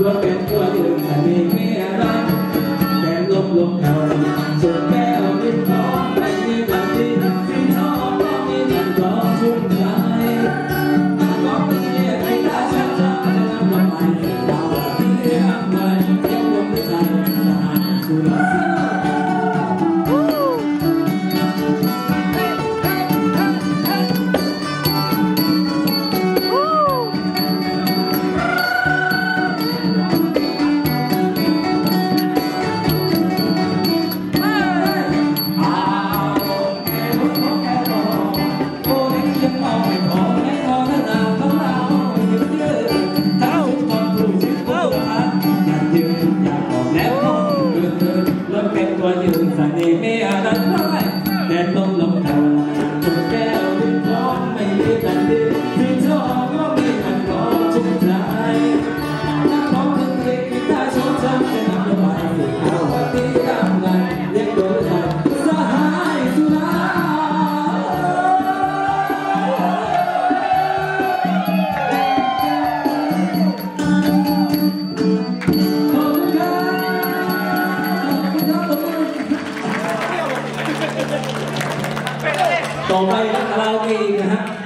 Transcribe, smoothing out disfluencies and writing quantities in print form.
ว่าเป็นตัวยืนแต่มีไม่อะไรแก้มลมลมเขาส่วนแก้วลิ้นทองไม่มีวันที่ที่ทองก็มีมันก็ชุ่มใจก็เป็นเรื่องที่ได้ชัดจะนำมาใหม่เราที่เรียกใหม่เก็บลมใจสะอาดสุดตัวยืนใส่ในเมียดันร้ายแดดลมลมเทาจนแก้วลิ้นร้อนไม่มีแต่ดีที่ชอบก็มีมันก็ชุ่มใจนักร้องเพลงเล็กกีตาร์ชอบช้ำจะนำไปเอาตีกำลังเรียกตัวใจสหายสุดาต่อไปคาราโอเกะนะฮะ